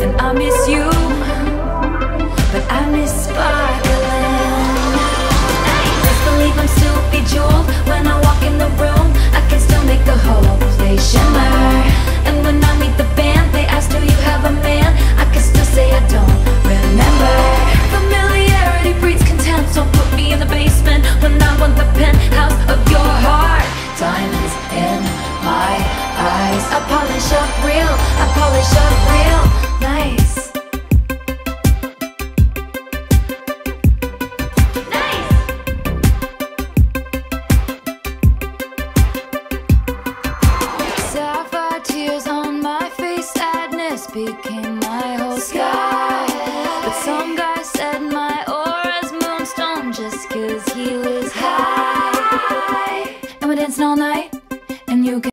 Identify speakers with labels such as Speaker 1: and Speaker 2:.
Speaker 1: And I miss you, but I miss sparkling. Best believe I'm still bejeweled when I walk in the room. I can still make the whole place shimmer. And when I meet the band, they ask, do you have a man? I can still say I don't remember. Familiarity breeds contempt, so put me in the basement when I want the penthouse of your heart. Diamonds in my eyes, I polish up real, I polish up real nice. Sapphire tears on my face, sadness became